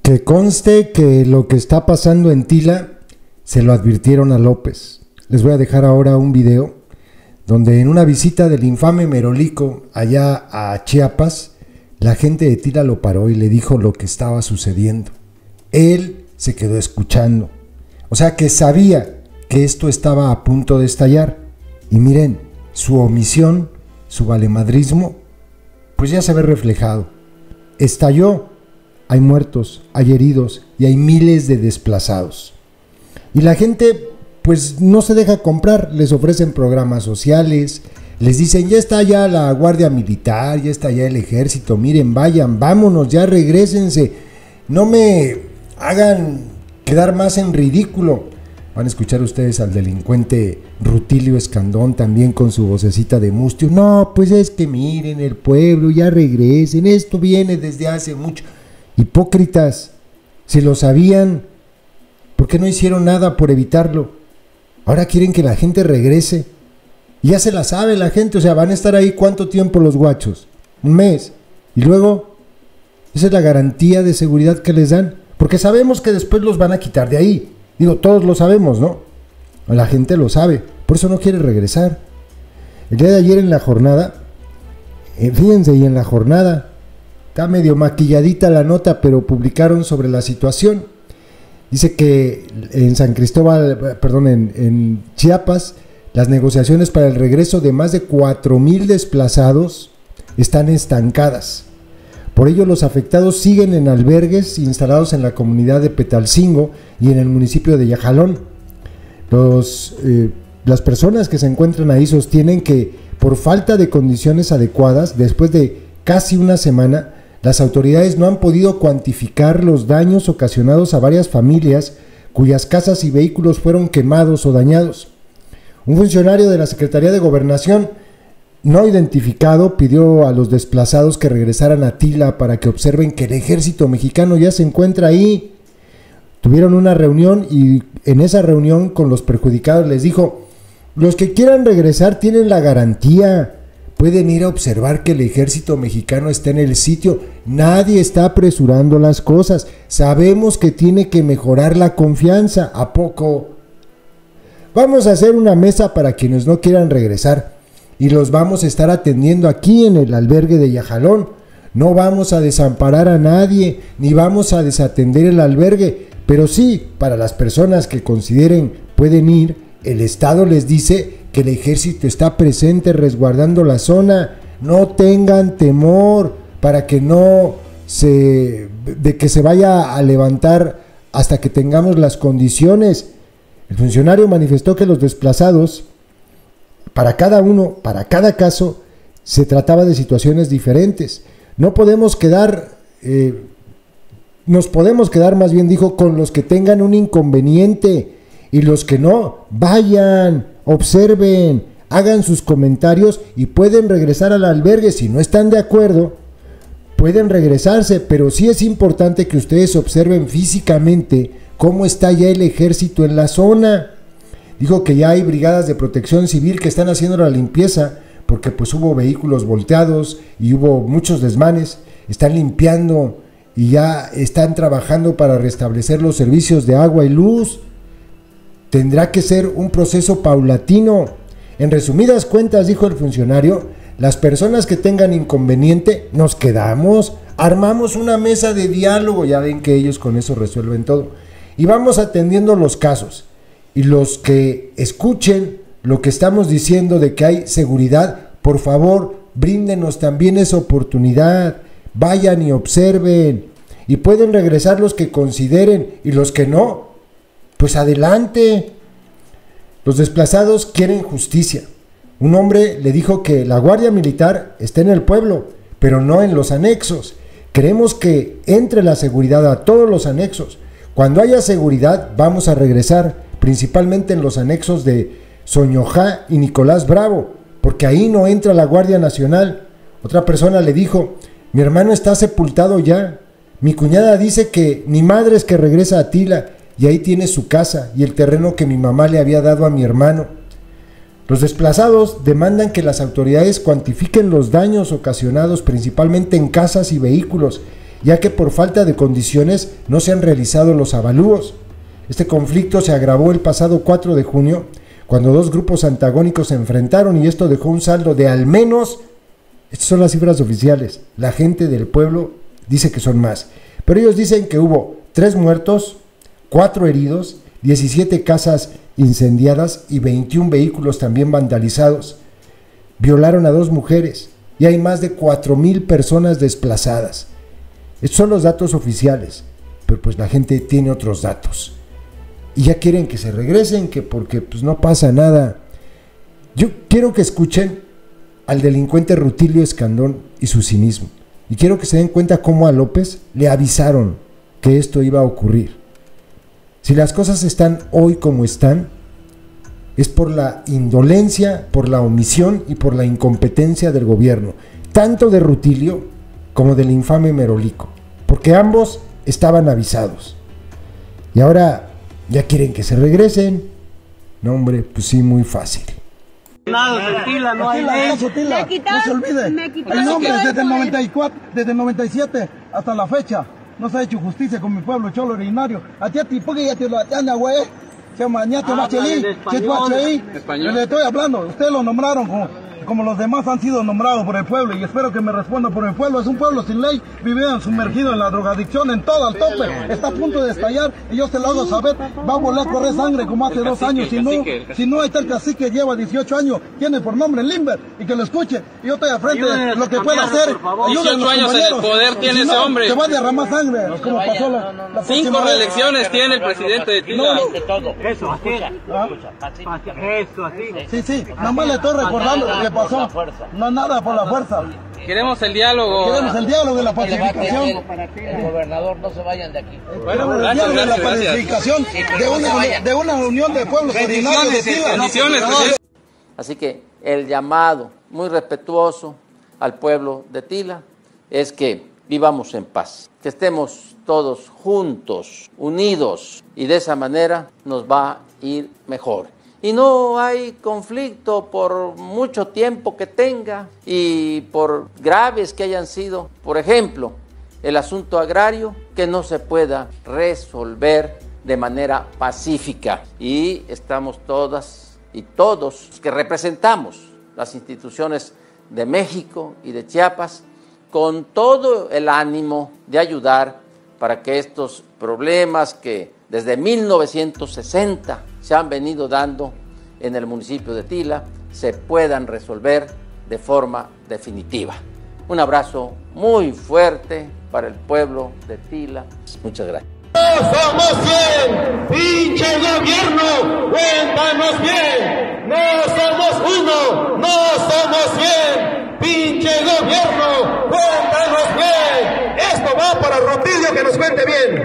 Que conste que lo que está pasando en Tila se lo advirtieron a López. Les voy a dejar ahora un video donde en una visita del infame Merolico allá a Chiapas, la gente de Tila lo paró y le dijo lo que estaba sucediendo. Él se quedó escuchando. O sea que sabía que esto estaba a punto de estallar. Y miren, su omisión, su valemadrismo, pues ya se ve reflejado. Estalló. Hay muertos, hay heridos y hay miles de desplazados. Y la gente pues no se deja comprar, les ofrecen programas sociales, les dicen ya está ya la Guardia Militar, ya está ya el Ejército, miren, vayan, vámonos, ya regrésense, no me hagan quedar más en ridículo. Van a escuchar ustedes al delincuente Rutilio Escandón también con su vocecita de mustio. No, pues es que miren el pueblo, ya regresen, esto viene desde hace mucho. Hipócritas, si lo sabían, ¿por qué no hicieron nada por evitarlo? Ahora quieren que la gente regrese. Ya se la sabe la gente, o sea, van a estar ahí ¿cuánto tiempo los guachos? Un mes. Y luego, esa es la garantía de seguridad que les dan, porque sabemos que después los van a quitar de ahí. Digo, todos lo sabemos, ¿no? La gente lo sabe, por eso no quiere regresar. El día de ayer en la jornada, fíjense, y en la jornada, está medio maquilladita la nota, pero publicaron sobre la situación. Dice que en San Cristóbal, perdón, en Chiapas, las negociaciones para el regreso de más de 4,000 desplazados están estancadas. Por ello, los afectados siguen en albergues instalados en la comunidad de Petalcingo y en el municipio de Yajalón. Las personas que se encuentran ahí sostienen que por falta de condiciones adecuadas, después de casi una semana, las autoridades no han podido cuantificar los daños ocasionados a varias familias cuyas casas y vehículos fueron quemados o dañados. Un funcionario de la Secretaría de Gobernación no identificado pidió a los desplazados que regresaran a Tila para que observen que el ejército mexicano ya se encuentra ahí. Tuvieron una reunión y en esa reunión con los perjudicados les dijo: los que quieran regresar tienen la garantía. Pueden ir a observar que el ejército mexicano está en el sitio. Nadie está apresurando las cosas. Sabemos que tiene que mejorar la confianza. ¿A poco? Vamos a hacer una mesa para quienes no quieran regresar y los vamos a estar atendiendo aquí en el albergue de Yajalón. No vamos a desamparar a nadie, ni vamos a desatender el albergue, pero sí, para las personas que consideren pueden ir, el Estado les dice que el ejército está presente resguardando la zona. No tengan temor para que de que se vaya a levantar hasta que tengamos las condiciones. El funcionario manifestó que los desplazados, para cada caso, se trataba de situaciones diferentes. Nos podemos quedar más bien, dijo, con los que tengan un inconveniente, y los que no, vayan, observen, hagan sus comentarios y pueden regresar al albergue. Si no están de acuerdo, pueden regresarse, pero sí es importante que ustedes observen físicamente cómo está ya el ejército en la zona. Dijo que ya hay brigadas de protección civil que están haciendo la limpieza, porque pues hubo vehículos volteados y hubo muchos desmanes. Están limpiando y ya están trabajando para restablecer los servicios de agua y luz. Tendrá que ser un proceso paulatino. En resumidas cuentas, dijo el funcionario, las personas que tengan inconveniente, nos quedamos, armamos una mesa de diálogo, ya ven que ellos con eso resuelven todo, y vamos atendiendo los casos. Y los que escuchen lo que estamos diciendo de que hay seguridad, por favor, bríndenos también esa oportunidad, vayan y observen, y pueden regresar los que consideren, y los que no, pues adelante. Los desplazados quieren justicia. Un hombre le dijo que la Guardia Militar está en el pueblo, pero no en los anexos. Queremos que entre la seguridad a todos los anexos. Cuando haya seguridad, vamos a regresar, principalmente en los anexos de Soñojá y Nicolás Bravo, porque ahí no entra la Guardia Nacional. Otra persona le dijo: mi hermano está sepultado ya. Mi cuñada dice que mi madre es que regresa a Tila, y ahí tiene su casa y el terreno que mi mamá le había dado a mi hermano. Los desplazados demandan que las autoridades cuantifiquen los daños ocasionados principalmente en casas y vehículos ya que por falta de condiciones no se han realizado los avalúos. Este conflicto se agravó el pasado 4 de junio, cuando dos grupos antagónicos se enfrentaron y esto dejó un saldo de al menos, estas son las cifras oficiales, la gente del pueblo dice que son más, pero ellos dicen que hubo 3 muertos, 4 heridos, 17 casas incendiadas y 21 vehículos también vandalizados. Violaron a 2 mujeres y hay más de 4,000 personas desplazadas. Estos son los datos oficiales, pero pues la gente tiene otros datos. Y ya quieren que se regresen, que porque pues no pasa nada. Yo quiero que escuchen al delincuente Rutilio Escandón y su cinismo. Y quiero que se den cuenta cómo a López le avisaron que esto iba a ocurrir. Si las cosas están hoy como están, es por la indolencia, por la omisión y por la incompetencia del gobierno, tanto de Rutilio como del infame Merolico, porque ambos estaban avisados. Y ahora ya quieren que se regresen. No, hombre, pues sí, muy fácil. Nada, Sotila, no hay ley. Sotila, no se olvide. El nombre desde el 94, desde el 97 hasta la fecha. No se ha hecho justicia con mi pueblo cholo originario. A ti, porque ya te lo atiende, güey. Se llama Ñato Machelí. Le estoy hablando. Ustedes lo nombraron como los demás han sido nombrados por el pueblo, y espero que me responda por el pueblo. Es un pueblo sin ley, vivían sumergido en la drogadicción, en todo al tope, está a punto de estallar, y yo se lo hago saber, va a volver a correr sangre como hace 2 años, si no ahí está el cacique, lleva 18 años, tiene por nombre Limber, y que lo escuche, y yo estoy al frente de lo que pueda hacer, ayuden 18 años en el poder tiene ese hombre, que va a derramar sangre, como pasó la 5 reelecciones tiene el presidente de Tila. Eso, así. Sí, nada más le estoy recordando lo que pasó. No nada por la fuerza. Queremos el diálogo. Queremos el diálogo de la pacificación. El gobernador, no se vayan de aquí. Queremos el diálogo de la pacificación de una unión de pueblos ordinarios de Tila. Así que el llamado muy respetuoso al pueblo de Tila es que vivamos en paz, que estemos todos juntos, unidos, y de esa manera nos va a ir mejor. Y no hay conflicto por mucho tiempo que tenga y por graves que hayan sido. Por ejemplo, el asunto agrario que no se pueda resolver de manera pacífica. Y estamos todas y todos que representamos las instituciones de México y de Chiapas con todo el ánimo de ayudar para que estos problemas que desde 1960 se han venido dando en el municipio de Tila se puedan resolver de forma definitiva. Un abrazo muy fuerte para el pueblo de Tila. Muchas gracias. ¡No somos 100! ¡Pinche gobierno! ¡Cuéntanos bien! ¡No somos 1! ¡No somos 100! ¡Pinche gobierno! ¡Cuéntanos bien! Esto va para Rutilio, que nos cuente bien.